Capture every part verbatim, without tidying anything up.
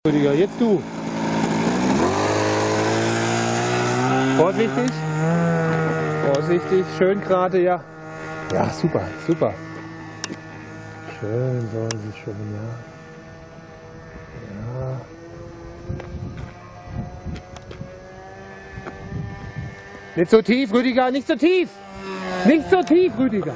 Rüdiger, jetzt du. Vorsichtig. Vorsichtig, schön gerade, ja. Ja, super, super. Schön, so, schön, ja. Ja. Nicht so tief, Rüdiger, nicht so tief. Nicht so tief, Rüdiger.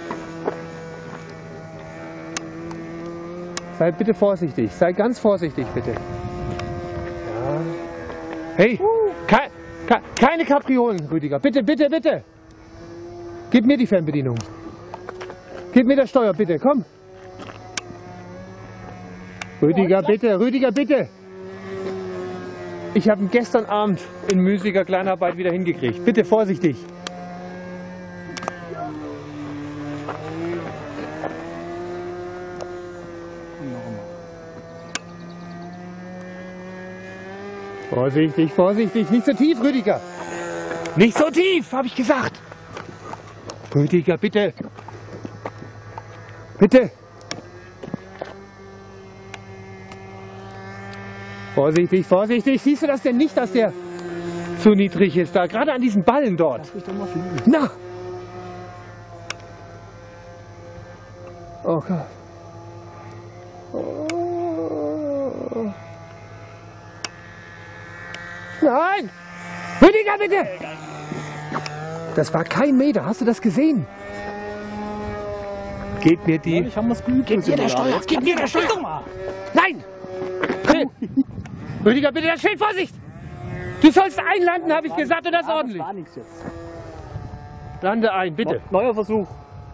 Sei bitte vorsichtig, sei ganz vorsichtig, bitte. Ja. Hey, kei, kei, keine Kapriolen, Rüdiger. Bitte, bitte, bitte. Gib mir die Fernbedienung. Gib mir das Steuer, bitte, komm. Rüdiger, bitte, Rüdiger, bitte. Ich habe ihn gestern Abend in müßiger Kleinarbeit wieder hingekriegt. Bitte vorsichtig. Vorsichtig, vorsichtig, nicht so tief, Rüdiger. Nicht so tief, habe ich gesagt. Rüdiger, bitte. Bitte. Vorsichtig, vorsichtig. Siehst du das denn nicht, dass der zu niedrig ist? Da, gerade an diesen Ballen dort. Lass mich doch mal fliegen. Na. Oh Gott. Oh. Nein! Rüdiger, bitte! Das war kein Meter, hast du das gesehen? Gib mir die... Ja, ich hab was geübt. Gib mir das Steuer! Gib mir das Steuer! Nein! Hey. Rüdiger, bitte das Schild, Vorsicht! Du sollst einlanden, habe ich gesagt, und das ordentlich. Das war nichts jetzt. Lande ein, bitte. Neuer Versuch.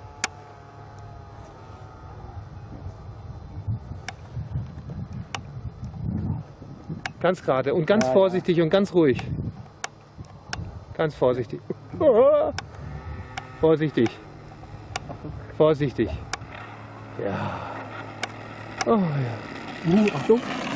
Ganz gerade und ganz ja, vorsichtig ja. und ganz ruhig. Ganz vorsichtig. Vorsichtig. Vorsichtig. Ja. Oh ja. Uh, Achtung.